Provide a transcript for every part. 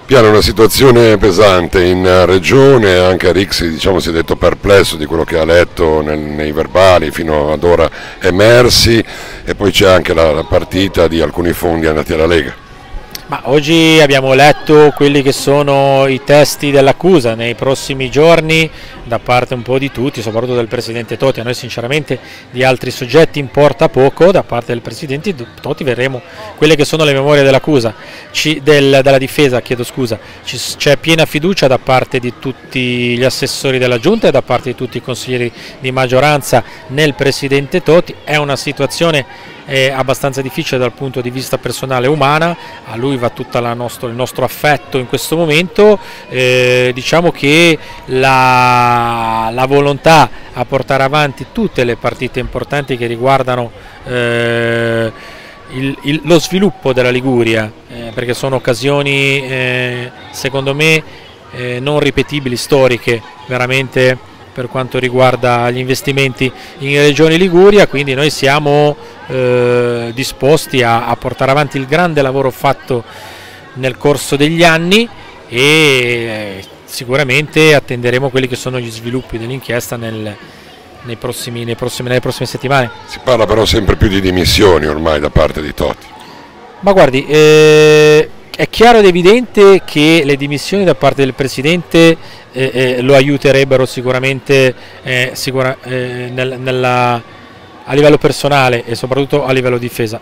Piano, una situazione pesante in regione, anche Rixi si è detto perplesso di quello che ha letto nei verbali fino ad ora emersi, e poi c'è anche la partita di alcuni fondi andati alla Lega. Ma oggi abbiamo letto quelli che sono i testi dell'accusa. Nei prossimi giorni, da parte un po' di tutti, soprattutto del Presidente Totti, a noi sinceramente di altri soggetti importa poco, da parte del Presidente Totti vedremo quelle che sono le memorie dell'accusa, della difesa, chiedo scusa. C'è piena fiducia da parte di tutti gli assessori della Giunta e da parte di tutti i consiglieri di maggioranza nel Presidente Totti. È una situazione abbastanza difficile dal punto di vista personale e umana, a lui va tutto il nostro affetto in questo momento. Diciamo che la volontà a portare avanti tutte le partite importanti che riguardano lo sviluppo della Liguria, perché sono occasioni secondo me non ripetibili, storiche, veramente, per quanto riguarda gli investimenti in Regione Liguria, quindi noi siamo disposti a portare avanti il grande lavoro fatto nel corso degli anni e sicuramente attenderemo quelli che sono gli sviluppi dell'inchiesta nelle prossime settimane. Si parla però sempre più di dimissioni ormai da parte di Totti. Ma guardi, è chiaro ed evidente che le dimissioni da parte del Presidente lo aiuterebbero sicuramente a livello personale e soprattutto a livello di difesa.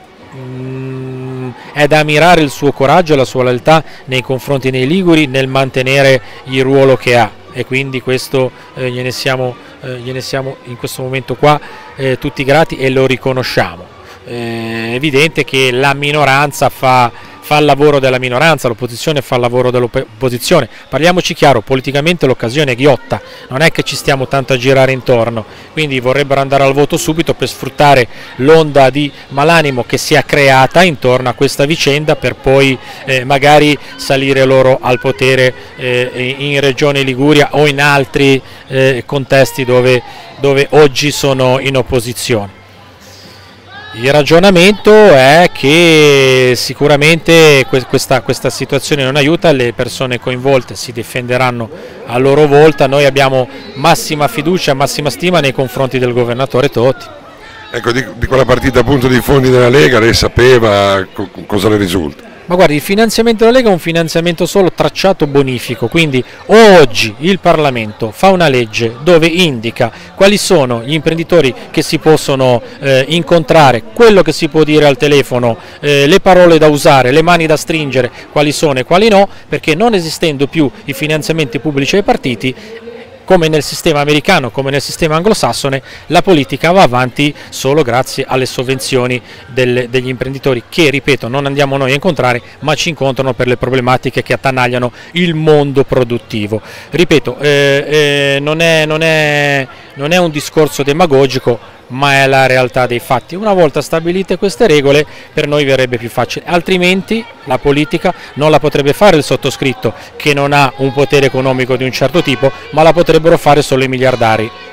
È da ammirare il suo coraggio e la sua lealtà nei confronti dei liguri nel mantenere il ruolo che ha, e quindi questo gliene siamo in questo momento qua tutti grati e lo riconosciamo. È evidente che la minoranza fa il lavoro della minoranza, l'opposizione fa il lavoro dell'opposizione. Parliamoci chiaro, politicamente l'occasione è ghiotta, non è che ci stiamo tanto a girare intorno, quindi vorrebbero andare al voto subito per sfruttare l'onda di malanimo che si è creata intorno a questa vicenda per poi magari salire loro al potere in Regione Liguria o in altri contesti dove oggi sono in opposizione. Il ragionamento è che sicuramente questa situazione non aiuta, le persone coinvolte si difenderanno a loro volta, noi abbiamo massima fiducia, massima stima nei confronti del governatore Totti. Ecco, di quella partita appunto dei fondi della Lega lei sapeva cosa le risulta? Ma guardi, il finanziamento della Lega è un finanziamento solo tracciato bonifico, quindi oggi il Parlamento fa una legge dove indica quali sono gli imprenditori che si possono incontrare, quello che si può dire al telefono, le parole da usare, le mani da stringere, quali sono e quali no, perché non esistendo più i finanziamenti pubblici ai partiti, come nel sistema americano, come nel sistema anglosassone, la politica va avanti solo grazie alle sovvenzioni degli imprenditori che, ripeto, non andiamo noi a incontrare, ma ci incontrano per le problematiche che attanagliano il mondo produttivo. Ripeto, non è un discorso demagogico, ma è la realtà dei fatti. Una volta stabilite queste regole per noi verrebbe più facile, altrimenti la politica non la potrebbe fare il sottoscritto, che non ha un potere economico di un certo tipo, ma la potrebbero fare solo i miliardari.